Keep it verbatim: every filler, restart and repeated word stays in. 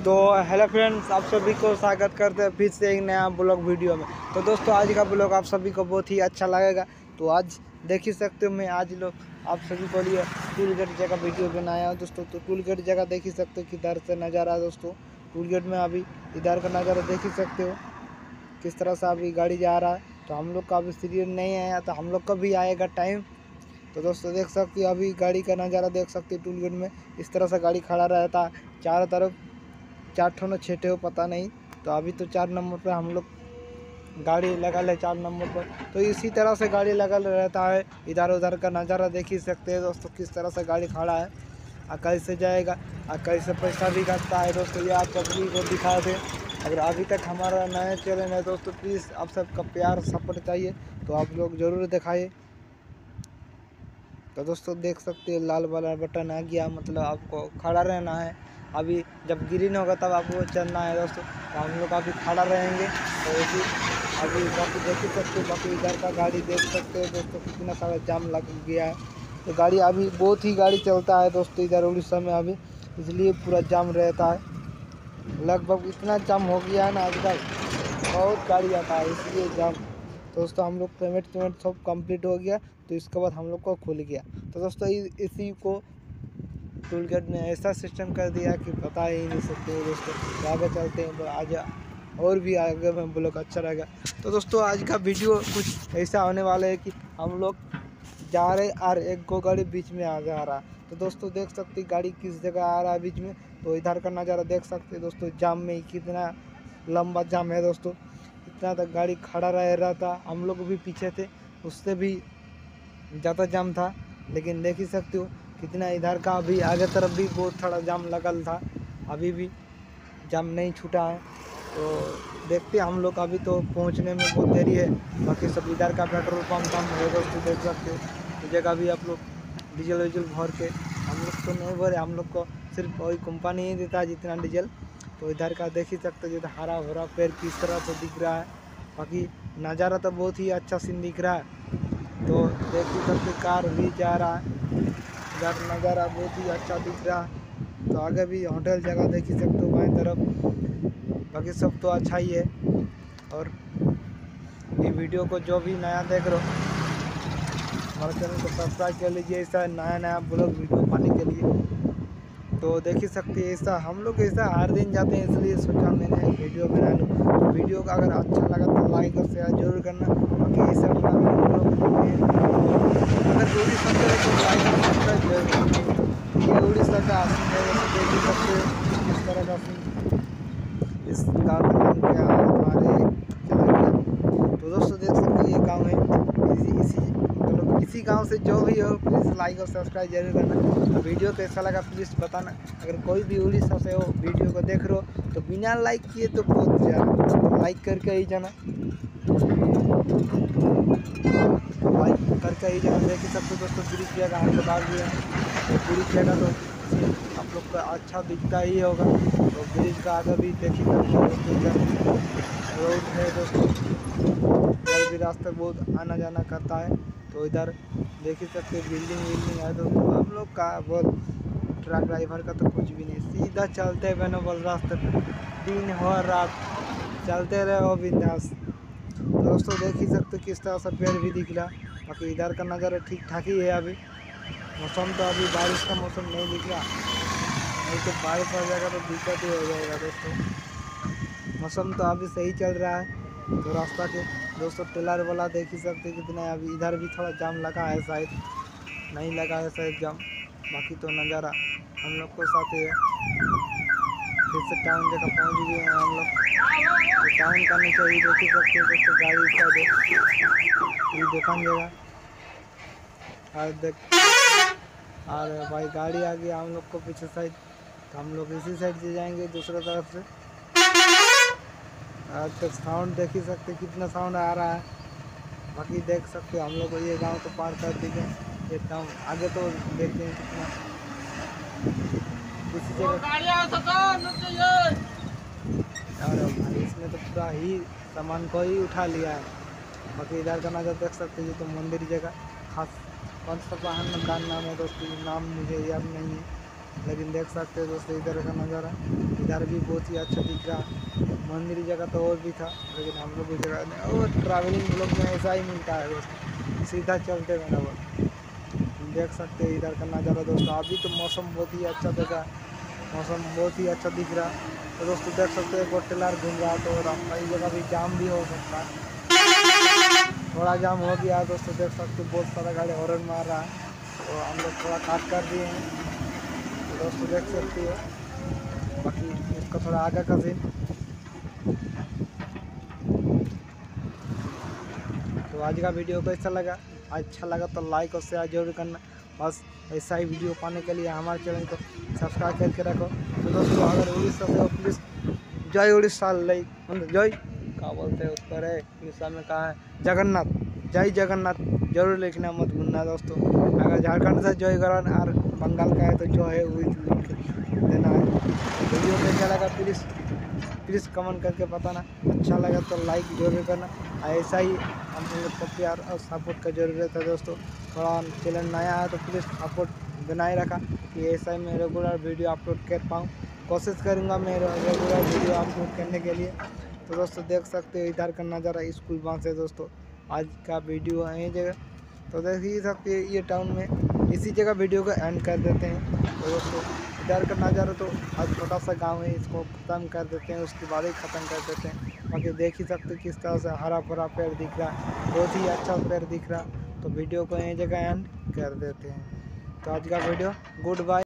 तो hello friends, आप सभी को स्वागत करते हैं फिर से एक नया ब्लॉग वीडियो में। तो दोस्तों आज का ब्लॉग आप सभी को बहुत ही अच्छा लगेगा। तो आज देख ही सकते हो, मैं आज लोग आप सभी को लिए टूल गेट जगह वीडियो बनाया हूँ दोस्तों। तो टूल गेट जगह देख ही सकते हो किधर से नज़ारा दोस्तों। टूल गेट में अभी इधर का नज़ारा देख ही सकते हो किस तरह से अभी गाड़ी जा रहा है। तो हम लोग का अभी सीरियल नहीं आया, तो हम लोग का भी आएगा टाइम। तो दोस्तों देख सकते हो अभी गाड़ी का नज़ारा देख सकते हो। टूल गेट में इस तरह से गाड़ी खड़ा रहता है, चारों तरफ चार ठो न छः हो पता नहीं। तो अभी तो चार नंबर पर हम लोग गाड़ी लगा ले चार नंबर पर। तो इसी तरह से गाड़ी लगा रहता है। इधर उधर का नज़ारा देख ही सकते हैं दोस्तों किस तरह से गाड़ी खड़ा है और कैसे जाएगा और कैसे पैसा भी काटता है दोस्तों। ये आप सभी को दिखा दें। अगर अभी तक हमारा नया चैनल है दोस्तों, प्लीज़ आप सबका प्यार सपोर्ट चाहिए, तो आप लोग ज़रूर दिखाइए। तो दोस्तों देख सकते हैं लाल वाला बटन आ गया, मतलब आपको खड़ा रहना है। अभी जब ग्रीन होगा तब आपको चलना है दोस्तों। तो हम लोग अभी खड़ा रहेंगे। तो इसी अभी बाकी देख ही सकते हो, बाकी इधर का गाड़ी देख सकते हो दोस्तों कितना सारा जाम लग गया है। तो गाड़ी अभी बहुत ही गाड़ी चलता है दोस्तों इधर उड़ीसा में अभी, इसलिए पूरा जाम रहता है। लगभग इतना जाम हो गया है ना आजकल, बहुत गाड़ी आता है इसलिए जाम। तो दोस्तों हम लोग पेमेंट पेमेंट सब कंप्लीट हो गया, तो इसके बाद हम लोग को खुल गया। तो दोस्तों इसी को टूल गेट में ऐसा सिस्टम कर दिया कि बता ही नहीं सकते दोस्तों। तो आगे चलते हैं, तो आज और भी आगे में ब्लॉग अच्छा रहेगा। तो दोस्तों आज का वीडियो कुछ ऐसा होने वाला है कि हम लोग जा रहे और एक गो गाड़ी बीच में आ जा रहा। तो दोस्तों देख सकते गाड़ी किस जगह आ रहा है बीच में। तो इधर का नज़ारा देख सकते दोस्तों, जाम में कितना लंबा जाम है दोस्तों। इतना तक गाड़ी खड़ा रह रहा था, हम लोग भी पीछे थे, उससे भी ज़्यादा जाम था। लेकिन देख ही सकते हो कितना इधर का अभी आगे तरफ भी बहुत थोड़ा जाम लगल था, अभी भी जाम नहीं छूटा है। तो देखते हम लोग, अभी तो पहुंचने में बहुत देरी है। बाकी सब इधर का पेट्रोल पंप कम है दोस्तों, देख सकते हो। तो जगह भी आप लोग डीजल वीजल भर के, हम लोग तो नहीं भरे, हम लोग को सिर्फ वही कंपनी ही देता है जितना डीजल। तो इधर का देख ही सकते हो हरा भरा पेड़ किस तरह से दिख रहा है। बाकी नज़ारा तो बहुत ही अच्छा सीन दिख रहा है। तो देख ही सकते कार भी जा रहा है, इधर नज़ारा बहुत ही अच्छा दिख रहा है। तो आगे भी होटल जगह देख ही सकते हो बाएं तरफ। बाकी सब तो अच्छा ही है। और ये वीडियो को जो भी नया देख रहे हो हमारे चैनल को सब्सक्राइब कर लीजिए, ऐसा नया नया ब्लॉग वीडियो पाने के लिए। तो देख ही सकते हैं ऐसा हम लोग ऐसा हर दिन जाते हैं, इसलिए सोचा मैंने वीडियो बना लूँ। तो वीडियो का अगर अच्छा लगा तो लाइक और शेयर जरूर करना। बाकी ऐसा अपना अगर जरूरी समझे तो लाइक और सब्सक्राइब जरूर करना। ये उड़ीसा का आसन है, जैसे देख ही सकते हो इस तरह का सीन। इस गाँव का नाम क्या है हमारे चला गया। तो दोस्तों देख सकते हो ये गाँव है। इसी इसी मतलब इसी गांव से जो भी हो प्लीज़ लाइक और सब्सक्राइब जरूर करना। वीडियो कैसा लगा प्लीज़ बताना। अगर कोई भी उड़ीसा से हो वीडियो को देख रहे हो तो बिना लाइक किए तो बहुत ज़्यादा लाइक करके ही जाना, लाइक करके ही जाना। देख सकते दोस्तों ब्रिज जगह हम लोग आ गए हैं। तो ब्रिज जगह तो आप लोग को अच्छा दिखता ही होगा। तो ब्रिज का आगे भी देखिए रोड है दोस्तों, इधर भी रास्ता बहुत आना जाना करता है। तो इधर देख ही सकते बिल्डिंग विल्डिंग है दोस्तों। हम लोग का बोल ट्रक ड्राइवर का तो कुछ भी नहीं, सीधा चलते बनो बोल रास्ते पे, दिन हो रात चलते रहो बिंदास। तो दोस्तों देख ही सकते किस तरह से पेड़ भी दिख रहा। बाकी इधर का नज़ारा ठीक ठाक ही है। अभी मौसम तो अभी बारिश का मौसम नहीं दिख रहा, नहीं तो बारिश हो जाएगा तो दिक्कत ही हो जाएगा दोस्तों। मौसम तो अभी सही चल रहा है। तो रास्ता के दोस्तों टेलर वाला देख ही सकते कितना है। अभी इधर भी थोड़ा जाम लगा है, शायद नहीं लगा है शायद जाम। बाकी तो नज़ारा हम लोग को साथ है। फिर से टाउन जगह पहुंच गए हैं हम लोग। तो टाउन का नीचे ही देख ही सकते हैं दोस्तों गाड़ी साइड ये दुकान जगह और देख और भाई गाड़ी आ गया हम लोग को पीछे साइड। तो हम लोग इसी साइड से जाएंगे दूसरी तरफ से। आज तक साउंड देख ही सकते कितना साउंड आ रहा है। बाकी देख सकते हम लोग को ये गांव तो पार कर दिए, ये टाउन आगे तो देखते हैं कितना इसी जगह। अरे भाई इसने तो पूरा ही सामान को ही उठा लिया है। बाकी इधर का नज़र देख सकते हैं, ये तो मंदिर जगह खास कौन सा वाहन का नाम है दोस्तों, नाम मुझे याद नहीं है। लेकिन देख सकते हो दोस्तों इधर का नज़ारा, इधर भी बहुत ही अच्छा दिख रहा। मंदिर जगह तो और भी था, लेकिन हम लोग की जगह नहीं। और ट्रैवलिंग ब्लॉग में ऐसा ही मिलता है दोस्तों, सीधा चलते बराबर। देख सकते हैं इधर का नज़ारा दोस्तों। अभी तो मौसम बहुत ही अच्छा दिखा, मौसम बहुत ही अच्छा दिख रहा। तो दोस्तों देख सकते हैं एक टेलर घूम रहा, तो रास्ता इस जगह भी जाम भी हो सकता है, थोड़ा जाम हो गया दोस्तों। देख सकते हो बहुत सारा गाड़ी हॉर्न मार रहा है, तो हम लोग थोड़ा काट कर दिए हैं। तो दोस्तों देख सकते हो, बाकी इसका थोड़ा आगे का सीन। तो आज का वीडियो कैसा लगा? अच्छा लगा तो लाइक और शेयर जरूर करना। बस ऐसा ही वीडियो पाने के लिए हमारे चैनल को सब्सक्राइब करके रखो। तो दोस्तों अगर उड़ीसा से हो प्लीज़ जय उड़ीसा, लाइक मतलब जय क्या बोलते हैं उस पर है, उड़ीसा में कहा है जगन्नाथ, जय जगन्नाथ जरूर लिखना मत भूलना दोस्तों। अगर झारखंड से जय करन और बंगाल का है तो जो है वो देना है। वीडियो कैसा लगा प्लीज़ प्लीज़ कमेंट करके बताना। अच्छा लगा तो लाइक जरूर करना। ऐसा ही हम लोग को प्यार और सपोर्ट का ज़रूरत है दोस्तों। थोड़ा चैनल नया है तो प्लीज़ सपोर्ट बनाए रखा कि ऐसा ही मैं रेगुलर वीडियो अपलोड कर पाऊँ। कोशिश करूँगा मैं रेगुलर वीडियो अपलोड करने के लिए। तो दोस्तों देख सकते हो इधर का नज़ारा स्कूल बस है दोस्तों। आज का वीडियो यही जगह तो देख ही सकते हैं ये टाउन में, इसी जगह वीडियो को एंड कर देते हैं। तो दोस्तों इधर का नज़ारा तो आज छोटा सा गांव है, इसको ख़त्म कर देते हैं, उसके बाद ही ख़त्म कर देते हैं। बाकी देख ही सकते किस तरह से हरा भरा पेड़ दिख रहा है, बहुत ही अच्छा पेड़ दिख रहा। तो वीडियो को यही जगह एंड कर देते हैं। तो आज का वीडियो गुड बाय।